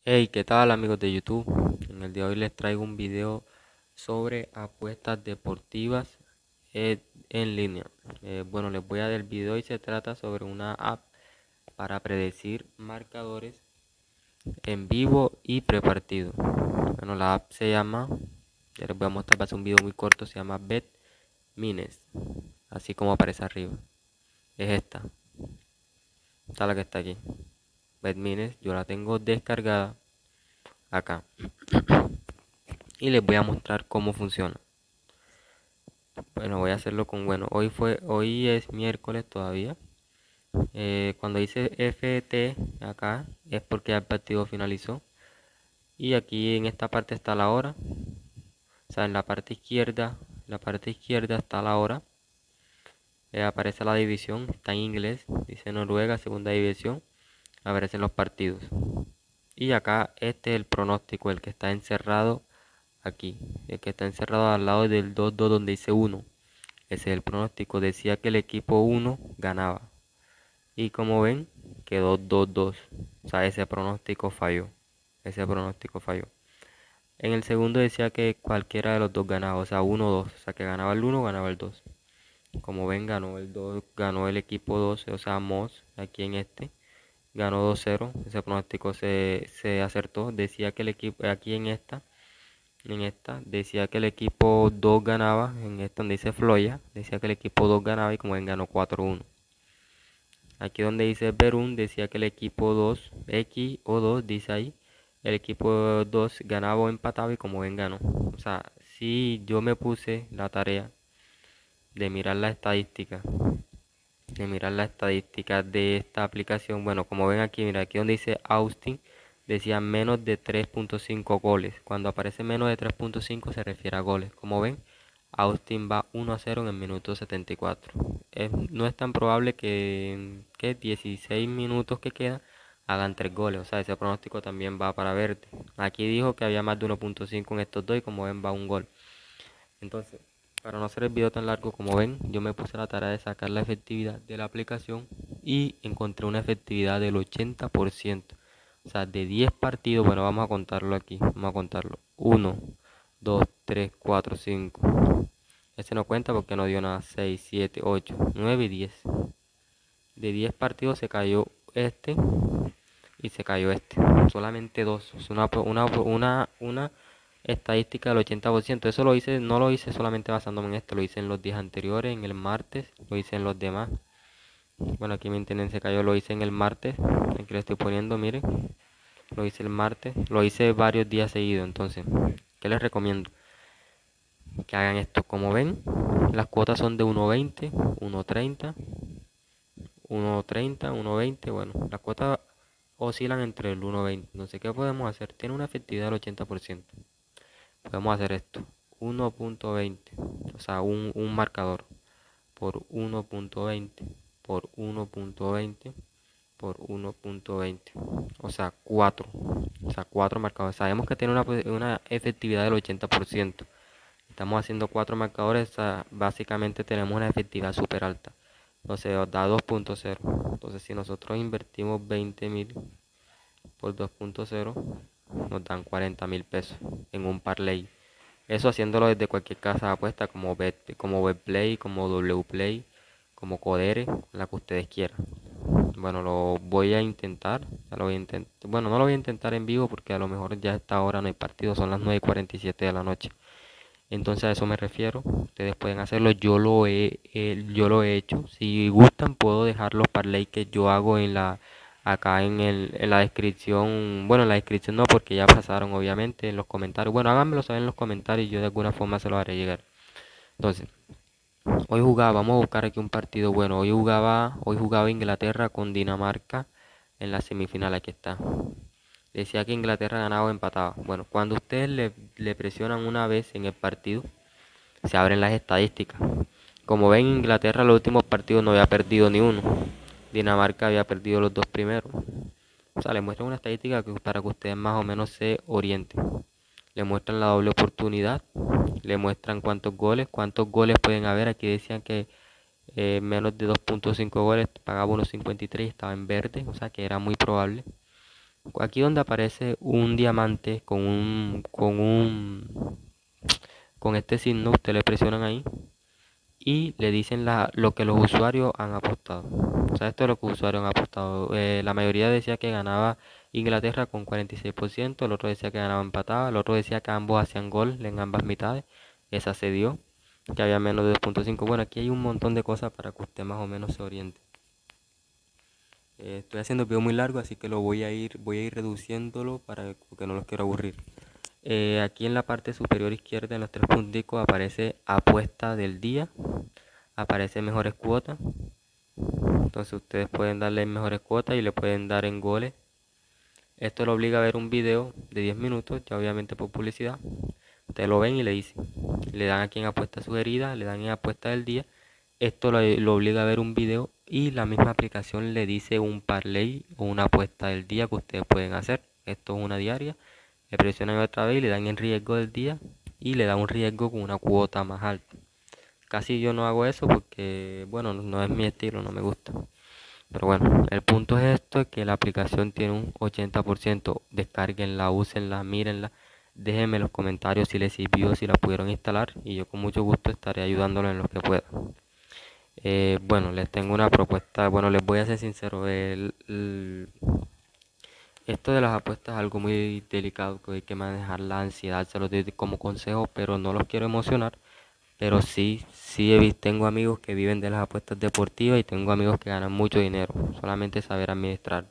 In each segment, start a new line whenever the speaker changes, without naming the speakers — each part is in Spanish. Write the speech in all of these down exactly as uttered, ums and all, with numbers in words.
Hey, ¿qué tal amigos de YouTube? En el día de hoy les traigo un video sobre apuestas deportivas eh, en línea. Eh, bueno, les voy a dar el video y se trata sobre una app para predecir marcadores en vivo y prepartido. Bueno, la app se llama, ya les voy a mostrar, va a ser un video muy corto, se llama BetMines, así como aparece arriba. Es esta, esta la que está aquí. BetMines, yo la tengo descargada acá y les voy a mostrar cómo funciona. Bueno, voy a hacerlo con, bueno, hoy fue, hoy es miércoles todavía. Eh, cuando dice F T acá es porque ya el partido finalizó. Y aquí en esta parte está la hora. O sea, en la parte izquierda, la parte izquierda está la hora. Eh, aparece la división, está en inglés. Dice Noruega, segunda división. Aparecen los partidos. Y acá este es el pronóstico, el que está encerrado aquí. El que está encerrado al lado del dos dos donde dice uno. Ese es el pronóstico. Decía que el equipo uno ganaba. Y como ven, quedó dos dos. O sea, ese pronóstico falló. Ese pronóstico falló. En el segundo decía que cualquiera de los dos ganaba. O sea, uno dos. O sea, que ganaba el uno, ganaba el dos. Como ven, ganó el dos, ganó el equipo doce. O sea, Moss, aquí en este. Ganó dos cero. Ese pronóstico se, se acertó. Decía que el equipo, aquí en esta. En esta decía que el equipo dos ganaba. En esta donde dice Floya. Decía que el equipo dos ganaba y como ven ganó cuatro uno. Aquí donde dice Berún decía que el equipo dos, X o dos, dice ahí, el equipo dos ganaba o empataba y como ven ganó. O sea, si yo me puse la tarea de mirar la estadística, de mirar la estadística de esta aplicación. Bueno, como ven aquí, mira, aquí donde dice Austin, decía menos de tres punto cinco goles. Cuando aparece menos de tres punto cinco se refiere a goles. Como ven, Austin va uno a cero en el minuto setenta y cuatro. Es, no es tan probable que en que dieciséis minutos que quedan hagan tres goles. O sea, ese pronóstico también va para verde. Aquí dijo que había más de uno punto cinco en estos dos y como ven va un gol. Entonces, para no hacer el video tan largo como ven, yo me puse la tarea de sacar la efectividad de la aplicación y encontré una efectividad del ochenta por ciento. O sea, de diez partidos, bueno, vamos a contarlo aquí, vamos a contarlo. uno, dos, tres, cuatro, cinco. Este no cuenta porque no dio nada. seis, siete, ocho, nueve y diez. De diez partidos se cayó este y se cayó este. Solamente dos. Es una, una, una, una estadística del ochenta por ciento. Eso lo hice, no lo hice solamente basándome en esto, lo hice en los días anteriores, en el martes, lo hice en los demás. Bueno, aquí mi internet se cayó, lo hice en el martes. Aquí lo estoy poniendo, miren. Lo hice el martes, lo hice varios días seguidos. Entonces, ¿qué les recomiendo? Que hagan esto. Como ven, las cuotas son de uno veinte, uno treinta, uno treinta, uno veinte. Bueno, las cuotas oscilan entre el uno veinte. Entonces, ¿qué podemos hacer? Tiene una efectividad del ochenta por ciento. Podemos hacer esto. uno punto veinte. O sea, un, un marcador. Por uno punto veinte. Por uno punto veinte. Por uno punto veinte. O sea, cuatro. O sea, cuatro marcadores. Sabemos que tiene una, una efectividad del ochenta por ciento. Estamos haciendo cuatro marcadores, o sea, básicamente tenemos una efectividad súper alta. Entonces nos da dos punto cero. Entonces si nosotros invertimos veinte mil por dos punto cero, nos dan cuarenta mil pesos en un parlay. Eso haciéndolo desde cualquier casa de apuesta como Bet, como Betplay, como Wplay, como Codere, la que ustedes quieran. Bueno, lo voy a intentar. Ya lo voy a intentar. Bueno, no lo voy a intentar en vivo porque a lo mejor ya a esta hora no hay partido, son las nueve y cuarenta y siete de la noche. Entonces a eso me refiero. Ustedes pueden hacerlo. Yo lo he, eh, yo lo he hecho. Si gustan puedo dejar los parlay que yo hago en la acá en el, en la descripción. Bueno, en la descripción no porque ya pasaron obviamente en los comentarios. Bueno, háganmelo saber en los comentarios y yo de alguna forma se lo haré llegar. Entonces, hoy jugaba, vamos a buscar aquí un partido bueno. Hoy jugaba, hoy jugaba Inglaterra con Dinamarca en la semifinal. Aquí está. Decía que Inglaterra ganaba o empataba. Bueno, cuando ustedes le, le presionan una vez en el partido, se abren las estadísticas. Como ven, Inglaterra los últimos partidos no había perdido ni uno. Dinamarca había perdido los dos primeros. O sea, le muestran una estadística que, para que ustedes más o menos se orienten. Le muestran la doble oportunidad. Le muestran cuántos goles, cuántos goles pueden haber. Aquí decían que eh, menos de dos punto cinco goles pagaba uno cincuenta y tres y estaba en verde. O sea, que era muy probable. Aquí donde aparece un diamante con un con un con este signo, usted le presionan ahí y le dicen la, lo que los usuarios han apostado. O sea, esto es lo que los usuarios han apostado. Eh, la mayoría decía que ganaba Inglaterra con cuarenta y seis por ciento, el otro decía que ganaba empatada, el otro decía que ambos hacían gol en ambas mitades. Esa se dio, que había menos de dos punto cinco. Bueno, aquí hay un montón de cosas para que usted más o menos se oriente. Eh, estoy haciendo el video muy largo, así que lo voy a ir, voy a ir reduciéndolo para porque no los quiero aburrir. Eh, aquí en la parte superior izquierda, en los tres punticos, aparece apuesta del día, aparece mejores cuotas. Entonces ustedes pueden darle mejores cuotas y le pueden dar en goles. Esto lo obliga a ver un video de diez minutos, ya obviamente por publicidad. Ustedes lo ven y le dicen, le dan aquí en apuesta sugerida, le dan en apuesta del día. Esto lo, lo obliga a ver un video y la misma aplicación le dice un parlay o una apuesta del día que ustedes pueden hacer. Esto es una diaria. Le presionan otra vez y le dan en riesgo del día y le dan un riesgo con una cuota más alta. Casi yo no hago eso porque, bueno, no es mi estilo, no me gusta. Pero bueno, el punto es esto, que la aplicación tiene un ochenta por ciento. Descárguenla, úsenla, mírenla. Déjenme en los comentarios si les sirvió, si la pudieron instalar y yo con mucho gusto estaré ayudándolos en lo que pueda. Eh, bueno, les tengo una propuesta. Bueno, les voy a ser sincero. El, el, esto de las apuestas es algo muy delicado que hay que manejar la ansiedad. Se los doy como consejo, pero no los quiero emocionar. Pero sí, sí he visto, tengo amigos que viven de las apuestas deportivas y tengo amigos que ganan mucho dinero. Solamente saber administrar.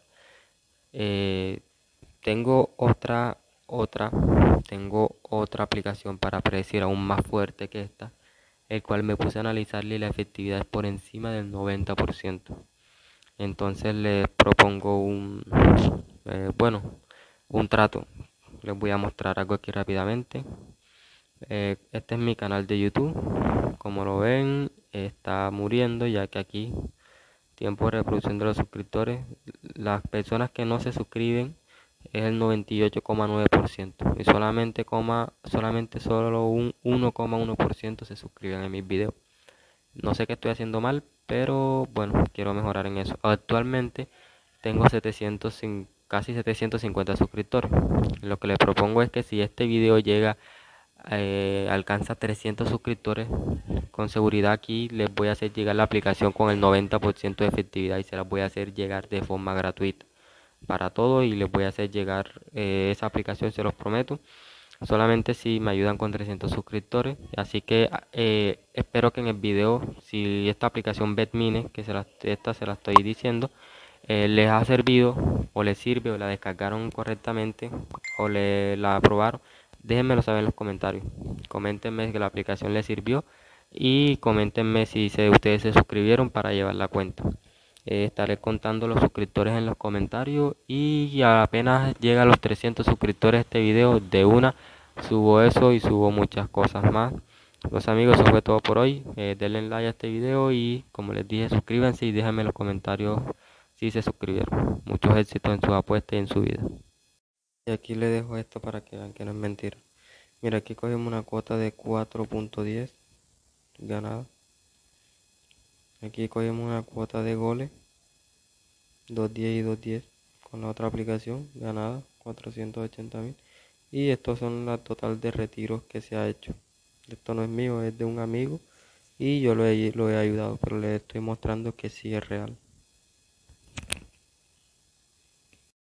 Eh, tengo otra, otra, tengo otra aplicación para predecir aún más fuerte que esta, el cual me puse a analizarle la efectividad es por encima del noventa por ciento. Entonces les propongo un, eh, bueno, un trato. Les voy a mostrar algo aquí rápidamente. Eh, este es mi canal de YouTube. Como lo ven, está muriendo ya que aquí, tiempo de reproducción de los suscriptores, las personas que no se suscriben es el noventa y ocho coma nueve por ciento y solamente, coma, solamente solo un uno coma uno por ciento se suscriben a mis videos. No sé qué estoy haciendo mal, pero bueno, quiero mejorar en eso. Actualmente tengo setecientos, casi setecientos cincuenta suscriptores. Lo que les propongo es que si este video llega, eh, alcanza trescientos suscriptores, con seguridad aquí les voy a hacer llegar la aplicación con el noventa por ciento de efectividad y se las voy a hacer llegar de forma gratuita para todo y les voy a hacer llegar eh, esa aplicación, se los prometo. Solamente si me ayudan con trescientos suscriptores. Así que eh, espero que en el video, si esta aplicación Betmine, que se la, esta se la estoy diciendo, eh, les ha servido o les sirve o la descargaron correctamente o le la aprobaron, déjenmelo saber en los comentarios. Coméntenme que la aplicación les sirvió y coméntenme si se, ustedes se suscribieron para llevar la cuenta. Eh, estaré contando los suscriptores en los comentarios y apenas llega a los trescientos suscriptores este video, de una subo eso y subo muchas cosas más. Los amigos, eso fue todo por hoy. Eh, denle like a este video y como les dije, suscríbanse y déjenme en los comentarios si se suscribieron. Muchos éxitos en sus apuestas y en su vida. Y aquí les dejo esto para que vean que no es mentira. Mira, aquí cogemos una cuota de cuatro punto diez ganada. Aquí cogemos una cuota de goles dos diez y dos diez con la otra aplicación ganada cuatrocientos ochenta mil. Y estos son la total de retiros que se ha hecho. Esto no es mío, es de un amigo y yo lo he, lo he ayudado, pero les estoy mostrando que sí es real.